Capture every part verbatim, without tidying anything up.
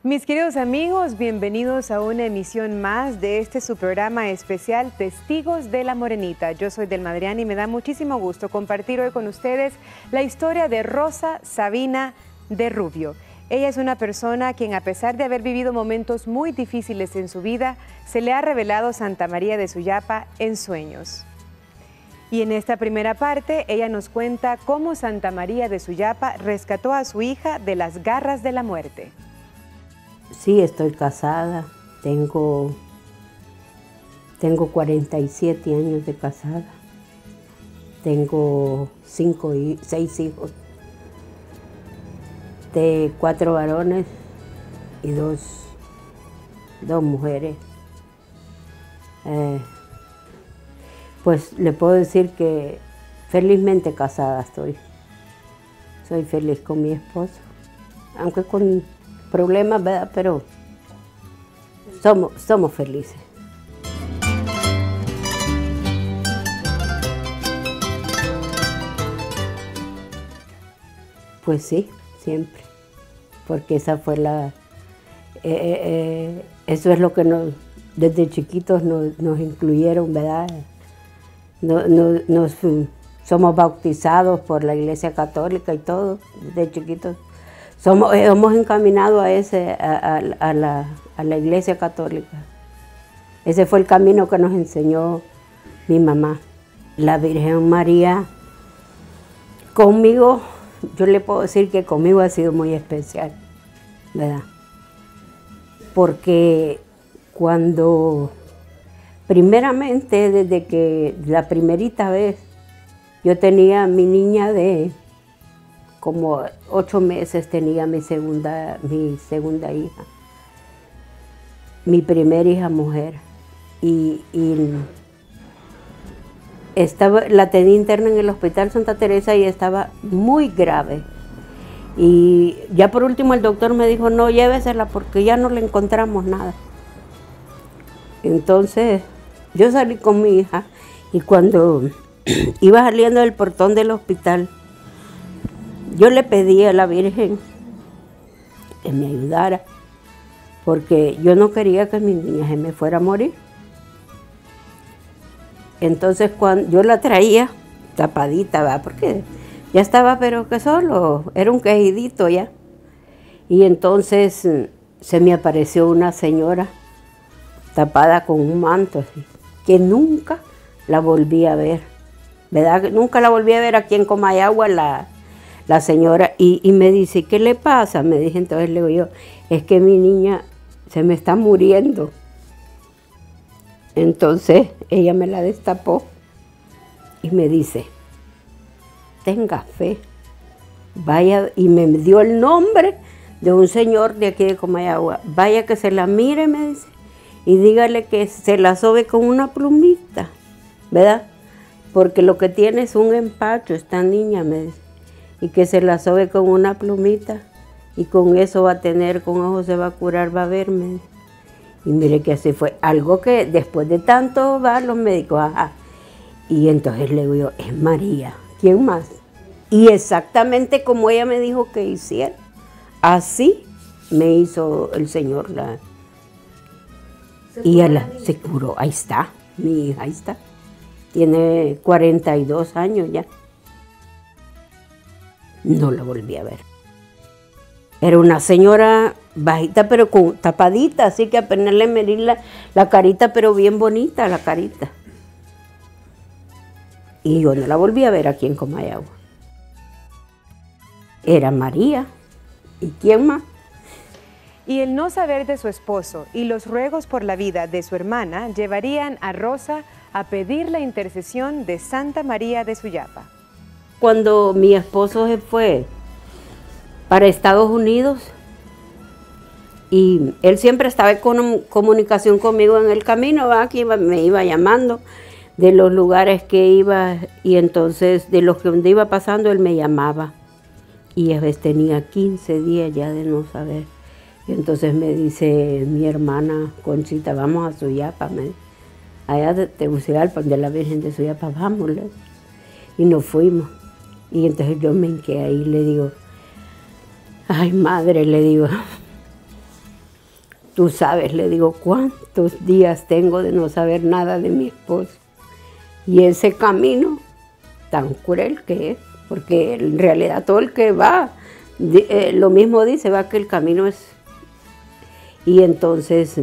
Mis queridos amigos, bienvenidos a una emisión más de este su programa especial Testigos de la Morenita. Yo soy Delma Adriana y me da muchísimo gusto compartir hoy con ustedes la historia de Rosa Sabina de Rubio. Ella es una persona a quien, a pesar de haber vivido momentos muy difíciles en su vida, se le ha revelado Santa María de Suyapa en sueños. Y en esta primera parte, ella nos cuenta cómo Santa María de Suyapa rescató a su hija de las garras de la muerte. Sí, estoy casada, tengo, tengo cuarenta y siete años de casada, tengo cinco, seis hijos, de cuatro varones y dos, dos mujeres. Eh, pues le puedo decir que felizmente casada estoy, soy feliz con mi esposo, aunque con problemas, ¿verdad? Pero somos, somos felices. Pues sí, siempre, porque esa fue la, eh, eh, eso es lo que nos, desde chiquitos nos, nos incluyeron, ¿verdad? No, no, nos, somos bautizados por la Iglesia Católica y todo, desde chiquitos. Somos, hemos encaminado a, ese, a, a, a, la, a la Iglesia Católica. Ese fue el camino que nos enseñó mi mamá. La Virgen María, conmigo, yo le puedo decir que conmigo ha sido muy especial, ¿verdad? Porque cuando, primeramente, desde que la primerita vez, yo tenía a mi niña de como ocho meses, tenía mi segunda, mi segunda hija, mi primera hija mujer, y, y estaba, la tenía interna en el Hospital Santa Teresa y estaba muy grave. Y ya por último el doctor me dijo, no, llévesela porque ya no le encontramos nada. Entonces yo salí con mi hija y cuando iba saliendo del portón del hospital, yo le pedí a la Virgen que me ayudara, porque yo no quería que mi niña se me fuera a morir. Entonces cuando yo la traía tapadita, ¿verdad? Porque ya estaba, pero que solo, era un quejidito ya. Y entonces se me apareció una señora tapada con un manto, así, que nunca la volví a ver, ¿verdad? Nunca la volví a ver aquí en Comayagua, la... La señora, y, y me dice, ¿qué le pasa? Me dije, entonces le digo yo, es que mi niña se me está muriendo. Entonces ella me la destapó y me dice, tenga fe, vaya, y me dio el nombre de un señor de aquí de Comayagua, vaya que se la mire, me dice, y dígale que se la sobe con una plumita, ¿verdad? Porque lo que tiene es un empacho, esta niña, me dice. Y que se la sobe con una plumita y con eso va a tener, con ojo se va a curar, va a verme. Y mire que así fue, algo que después de tanto va los médicos, ajá. Y entonces le digo yo, es María, ¿quién más? Y exactamente como ella me dijo que hiciera, así me hizo el Señor. La... Y ella se curó, ahí está, mi hija, ahí está. Tiene cuarenta y dos años ya. No la volví a ver. Era una señora bajita, pero con, tapadita, así que apenas le medí la, la carita, pero bien bonita la carita. Y yo no la volví a ver aquí en Comayagua. Era María. ¿Y quién más? Y el no saber de su esposo y los ruegos por la vida de su hermana llevarían a Rosa a pedir la intercesión de Santa María de Suyapa. Cuando mi esposo se fue para Estados Unidos, y él siempre estaba en comunicación conmigo en el camino, ¿va? Que iba, me iba llamando de los lugares que iba, y entonces de los que donde iba pasando él me llamaba. Y a veces tenía quince días ya de no saber. Y entonces me dice mi hermana Conchita, vamos a Suyapa, me, allá de Tegucigalpa, de la Virgen de Suyapa, vámonos. Y nos fuimos. Y entonces yo me hinqué ahí y le digo, ay madre, le digo, tú sabes, le digo, cuántos días tengo de no saber nada de mi esposo. Y ese camino tan cruel que es, porque en realidad todo el que va, eh, lo mismo dice, va que el camino es... Y entonces,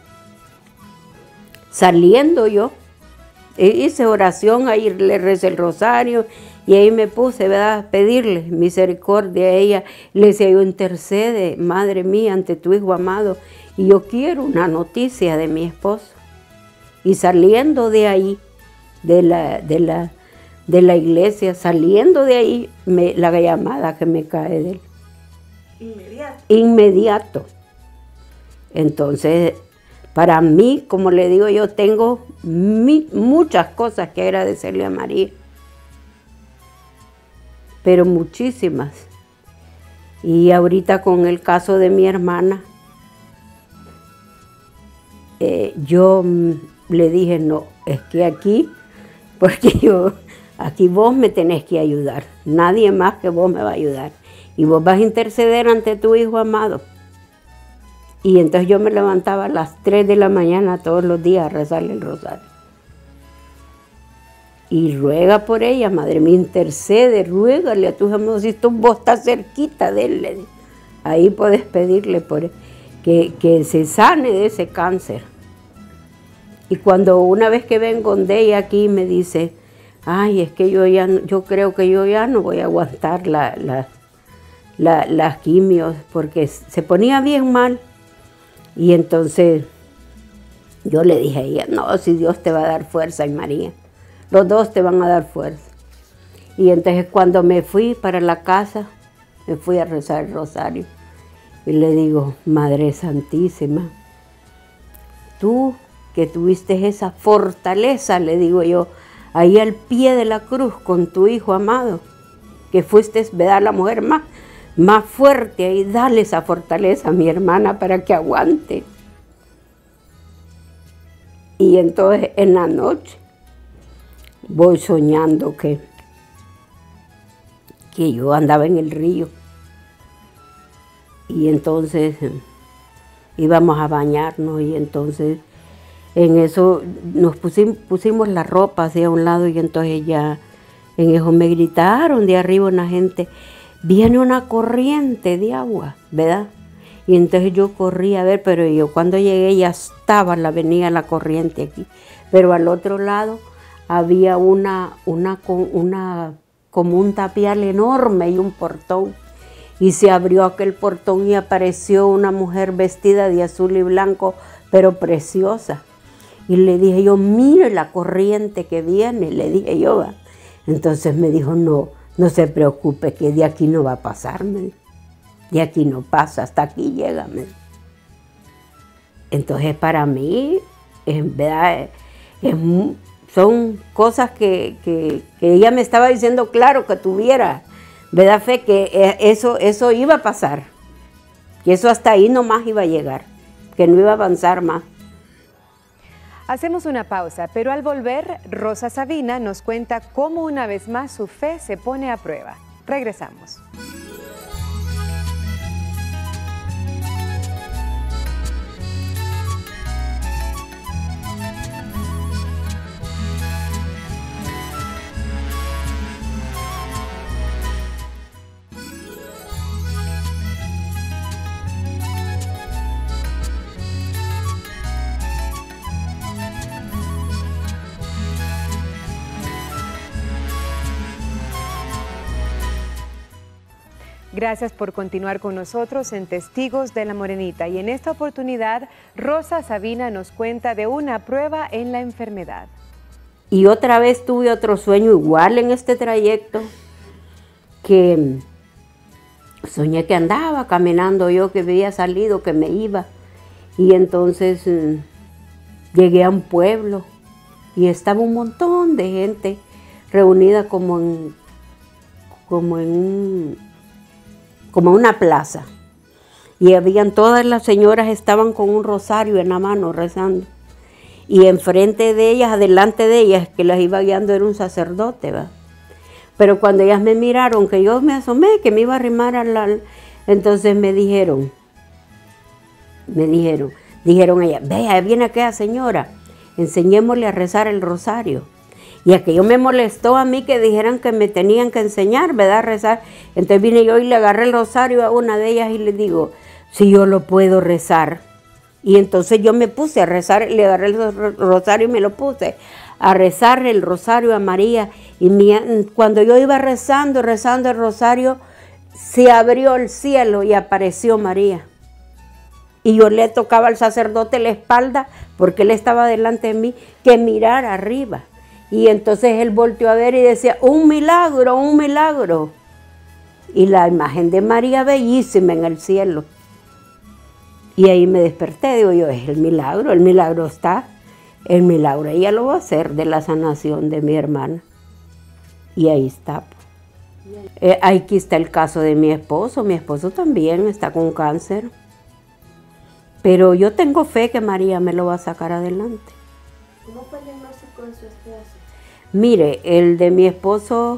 saliendo yo, hice oración, ahí le recé el rosario, y ahí me puse, ¿verdad?, a pedirle misericordia a ella. Le decía yo, intercede, Madre mía, ante tu Hijo amado, y yo quiero una noticia de mi esposo. Y saliendo de ahí, de la, de la, de la iglesia, saliendo de ahí, me, la llamada que me cae de él. Inmediato. Inmediato. Entonces, para mí, como le digo yo, tengo mi, muchas cosas que agradecerle a María. Pero muchísimas. Y ahorita con el caso de mi hermana, eh, yo le dije, no, es que aquí, porque yo, aquí vos me tenés que ayudar, nadie más que vos me va a ayudar. Y vos vas a interceder ante tu Hijo amado. Y entonces yo me levantaba a las tres de la mañana todos los días a rezarle el rosario. Y ruega por ella, Madre mía, intercede, ruégale a tus amigos, si tú, vos estás cerquita de él, le digo. Ahí puedes pedirle por él, que, que se sane de ese cáncer. Y cuando una vez que vengo de ella aquí me dice, ay, es que yo ya, yo creo que yo ya no voy a aguantar la, la, la, las quimios, porque se ponía bien mal. Y entonces yo le dije a ella, no, si Dios te va a dar fuerza, y María, los dos te van a dar fuerza. Y entonces cuando me fui para la casa, me fui a rezar el rosario. Y le digo, Madre Santísima, tú que tuviste esa fortaleza, le digo yo, ahí al pie de la cruz con tu Hijo amado, que fuiste, ¿verdad?, la mujer más, más fuerte, ahí dale esa fortaleza a mi hermana para que aguante. Y entonces en la noche voy soñando que, que yo andaba en el río. Y entonces íbamos a bañarnos y entonces en eso nos pusimos, pusimos la ropa hacia un lado y entonces ya en eso me gritaron de arriba una gente, viene una corriente de agua, ¿verdad? Y entonces yo corrí a ver, pero yo cuando llegué ya estaba, la venía la corriente aquí. Pero al otro lado había una, una, una, como un tapial enorme y un portón. Y se abrió aquel portón y apareció una mujer vestida de azul y blanco, pero preciosa. Y le dije yo, mire la corriente que viene, le dije yo. ¿Va? Entonces me dijo, no, no se preocupe, que de aquí no va a pasar, me dijo. De aquí no pasa, hasta aquí llega. Me dijo. Entonces para mí, en verdad, es, son cosas que, que, que ella me estaba diciendo, claro, que tuviera, ¿verdad, fe? Que eso, eso iba a pasar, que eso hasta ahí nomás iba a llegar, que no iba a avanzar más. Hacemos una pausa, pero al volver, Rosa Sabina nos cuenta cómo una vez más su fe se pone a prueba. Regresamos. Gracias por continuar con nosotros en Testigos de la Morenita. Y en esta oportunidad, Rosa Sabina nos cuenta de una prueba en la enfermedad. Y otra vez tuve otro sueño igual en este trayecto, que soñé que andaba caminando yo, que había salido, que me iba. Y entonces eh, llegué a un pueblo y estaba un montón de gente reunida como en, como en un... como una plaza, y habían todas las señoras estaban con un rosario en la mano rezando, y enfrente de ellas, adelante de ellas, que las iba guiando era un sacerdote, ¿va? Pero cuando ellas me miraron, que yo me asomé, que me iba a arrimar a la... Entonces me dijeron, me dijeron, dijeron ella, vea, viene aquella señora, enseñémosle a rezar el rosario. Y aquello me molestó a mí que dijeran que me tenían que enseñar, ¿verdad? A rezar. Entonces vine yo y le agarré el rosario a una de ellas y le digo, si yo lo puedo rezar. Y entonces yo me puse a rezar, le agarré el rosario y me lo puse a rezar el rosario a María. Y mi, cuando yo iba rezando, rezando el rosario, se abrió el cielo y apareció María. Y yo le tocaba al sacerdote la espalda, porque él estaba delante de mí, que mirara arriba. Y entonces él volteó a ver y decía, un milagro, un milagro. Y la imagen de María bellísima en el cielo. Y ahí me desperté, digo yo, es el milagro, el milagro está. El milagro ella lo va a hacer de la sanación de mi hermana. Y ahí está. Eh, aquí está el caso de mi esposo. Mi esposo también está con cáncer. Pero yo tengo fe que María me lo va a sacar adelante. ¿Cómo fue el diagnóstico de su esposo? Mire, el de mi esposo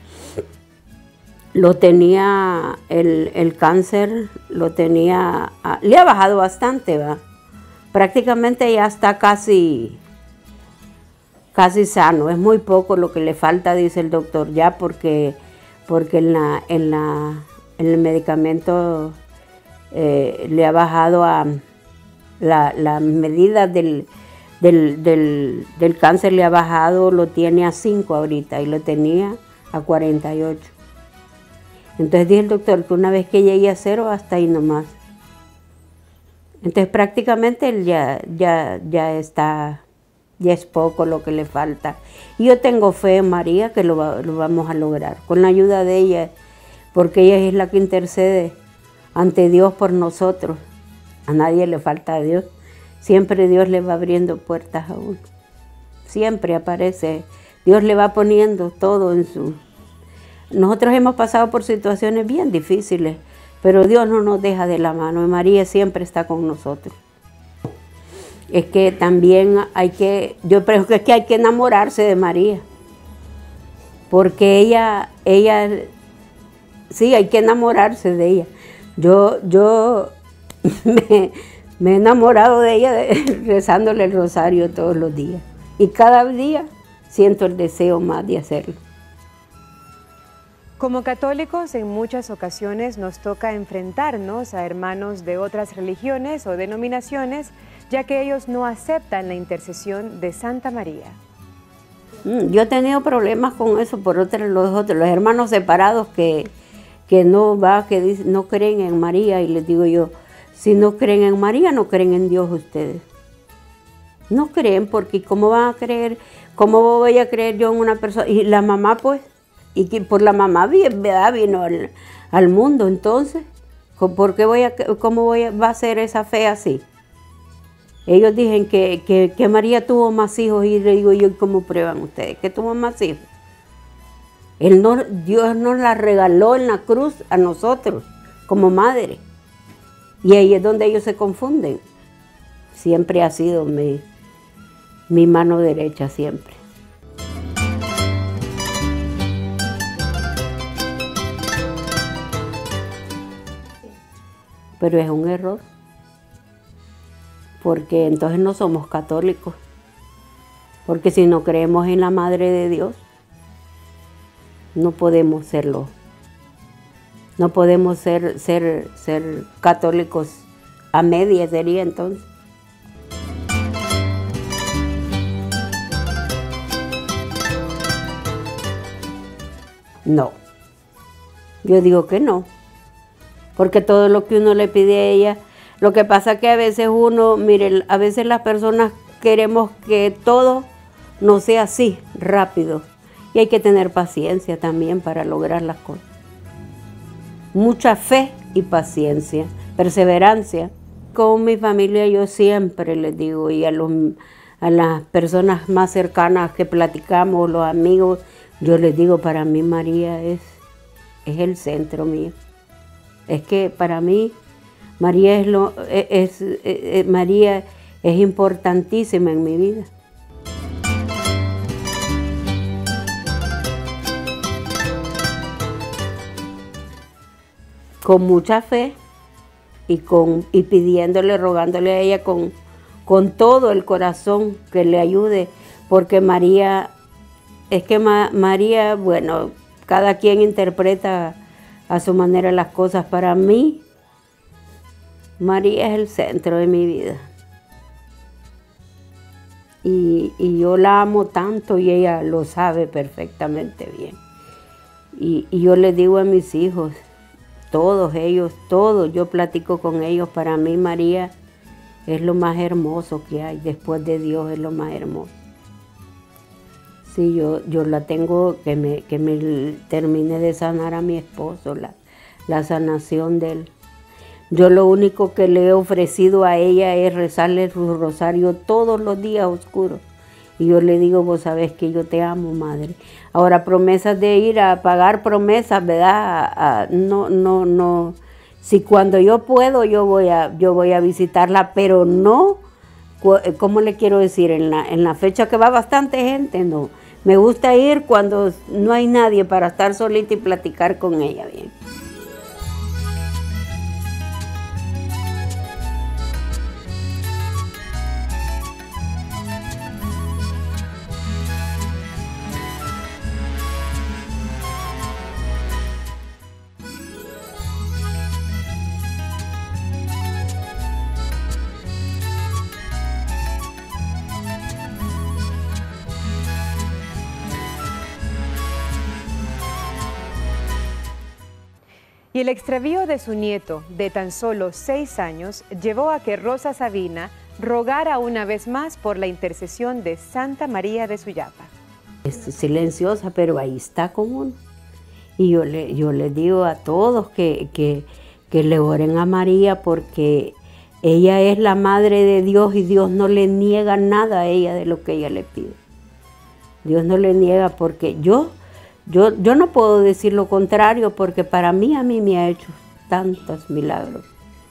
lo tenía, el, el cáncer lo tenía, le ha bajado bastante, ¿va? Prácticamente ya está casi, casi sano. Es muy poco lo que le falta, dice el doctor, ya porque, porque en, la, en, la, en el medicamento eh, le ha bajado a la, la medida del, del, del, del cáncer, le ha bajado, lo tiene a cinco ahorita y lo tenía a cuarenta y ocho. Entonces dice el doctor que una vez que llegue a cero, hasta ahí nomás. Entonces prácticamente él ya, ya, ya está, ya es poco lo que le falta. Y yo tengo fe en María que lo, va, lo vamos a lograr, con la ayuda de ella, porque ella es la que intercede ante Dios por nosotros. A nadie le falta a Dios. Siempre Dios le va abriendo puertas a uno. Siempre aparece. Dios le va poniendo todo en su... Nosotros hemos pasado por situaciones bien difíciles, pero Dios no nos deja de la mano y María siempre está con nosotros. Es que también hay que, yo creo que es que hay que enamorarse de María, porque ella, ella, sí, hay que enamorarse de ella. Yo, yo me, me he enamorado de ella de, rezándole el rosario todos los días y cada día siento el deseo más de hacerlo. Como católicos, en muchas ocasiones nos toca enfrentarnos a hermanos de otras religiones o denominaciones, ya que ellos no aceptan la intercesión de Santa María. Yo he tenido problemas con eso por otros, los otros, los hermanos separados que, que no va, que dicen, no creen en María, y les digo yo, si no creen en María, no creen en Dios ustedes. No creen, porque ¿cómo van a creer? ¿Cómo voy a creer yo en una persona? Y la mamá, pues, y que por la mamá ¿verdad? Vino al, al mundo, entonces, ¿por qué voy a, cómo voy a, va a ser esa fe así? Ellos dicen que, que, que María tuvo más hijos, y le digo yo, ¿cómo prueban ustedes que tuvo más hijos? Él no, Dios nos la regaló en la cruz a nosotros, como madre. Y ahí es donde ellos se confunden. Siempre ha sido mi, mi mano derecha, siempre. Pero es un error, porque entonces no somos católicos, porque si no creemos en la Madre de Dios, no podemos serlo, no podemos ser, ser, ser católicos a media sería entonces. No, yo digo que no. Porque todo lo que uno le pide a ella, lo que pasa es que a veces uno, mire, a veces las personas queremos que todo no sea así, rápido. Y hay que tener paciencia también para lograr las cosas. Mucha fe y paciencia, perseverancia. Con mi familia yo siempre les digo, y a, los, a las personas más cercanas que platicamos, los amigos, yo les digo, para mí María es, es el centro mío. Es que para mí María es, lo, es, es, es, María es importantísima en mi vida. Con mucha fe, y, con, y pidiéndole, rogándole a ella con, con todo el corazón que le ayude, porque María, es que Ma, María, bueno, cada quien interpreta a su manera las cosas. Para mí, María es el centro de mi vida. Y, y yo la amo tanto y ella lo sabe perfectamente bien. Y, y yo le digo a mis hijos, todos ellos, todos, yo platico con ellos, para mí María es lo más hermoso que hay, después de Dios es lo más hermoso. Sí, yo, yo la tengo, que me, que me termine de sanar a mi esposo, la, la sanación de él. Yo lo único que le he ofrecido a ella es rezarle su rosario todos los días oscuros. Y yo le digo, vos sabés que yo te amo, madre. Ahora, promesas de ir a pagar promesas, ¿verdad? A, a, no, no, no. Si cuando yo puedo, yo voy a, yo voy a visitarla, pero no, ¿cómo le quiero decir? En la, en la fecha que va bastante gente, no. Me gusta ir cuando no hay nadie para estar solita y platicar con ella bien. Y el extravío de su nieto, de tan solo seis años, llevó a que Rosa Sabina rogara una vez más por la intercesión de Santa María de Suyapa. Es silenciosa, pero ahí está con uno. Y yo le, yo le digo a todos que, que, que le oren a María, porque ella es la Madre de Dios y Dios no le niega nada a ella de lo que ella le pide. Dios no le niega, porque yo... Yo, yo no puedo decir lo contrario, porque para mí, a mí me ha hecho tantos milagros,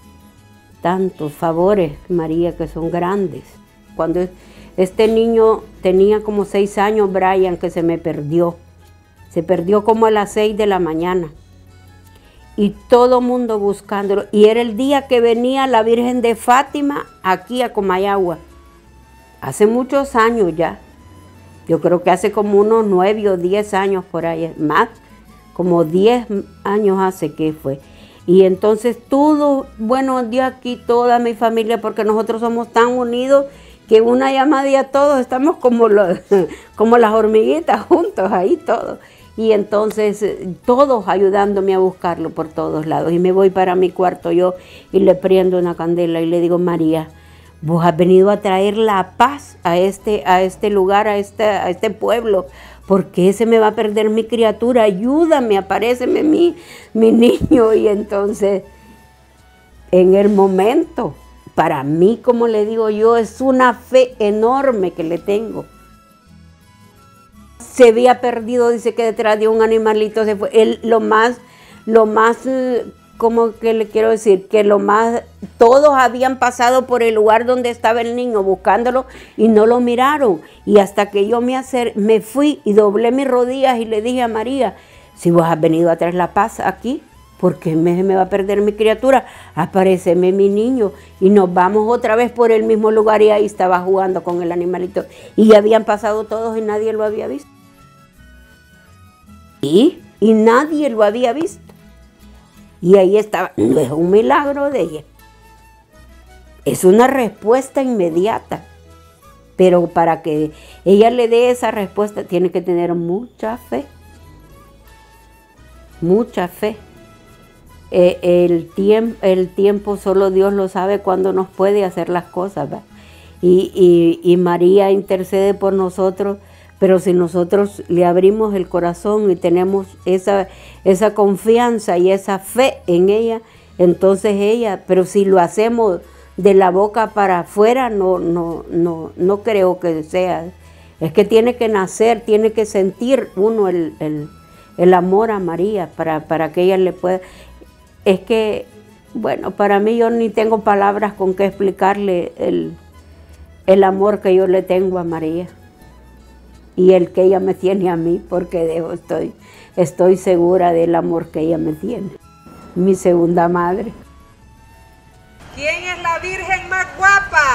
tantos favores, María, que son grandes. Cuando este niño tenía como seis años, Brian, que se me perdió, se perdió como a las seis de la mañana. Y todo mundo buscándolo. Y era el día que venía la Virgen de Fátima aquí a Comayagua, hace muchos años ya. Yo creo que hace como unos nueve o diez años por ahí, más, como diez años hace que fue. Y entonces todo, bueno, de aquí toda mi familia, porque nosotros somos tan unidos que una llamada y a todos estamos como, los, como las hormiguitas juntos ahí todos. Y entonces todos ayudándome a buscarlo por todos lados. Y me voy para mi cuarto yo y le prendo una candela y le digo, María, vos has venido a traer la paz a este, a este lugar, a este, a este pueblo. ¿Por qué se me va a perder mi criatura? Ayúdame, aparéceme mi, mi niño. Y entonces, en el momento, para mí, como le digo yo, es una fe enorme que le tengo. Se había perdido, dice que detrás de un animalito se fue. Él, lo más, lo más... como que le quiero decir, que lo más, todos habían pasado por el lugar donde estaba el niño buscándolo y no lo miraron. Y hasta que yo me, acer, me fui y doblé mis rodillas y le dije a María, si vos has venido a traer la paz aquí, ¿por qué me, me va a perder mi criatura? Aparéceme mi niño. Y nos vamos otra vez por el mismo lugar y ahí estaba jugando con el animalito. Y habían pasado todos y nadie lo había visto. Y, y nadie lo había visto. Y ahí estaba, no es un milagro de ella, es una respuesta inmediata, pero para que ella le dé esa respuesta tiene que tener mucha fe, mucha fe. Eh, el, tiemp, el tiempo solo Dios lo sabe cuando nos puede hacer las cosas, ¿verdad? Y, y, y María intercede por nosotros. Pero si nosotros le abrimos el corazón y tenemos esa, esa confianza y esa fe en ella, entonces ella, pero si lo hacemos de la boca para afuera, no, no, no, no creo que sea. Es que tiene que nacer, tiene que sentir uno el, el, el amor a María para, para que ella le pueda. Es que, bueno, para mí yo ni tengo palabras con que explicarle el, el amor que yo le tengo a María. Y el que ella me tiene a mí, porque dejo, estoy, estoy segura del amor que ella me tiene. Mi segunda madre. ¿Quién es la virgen más guapa?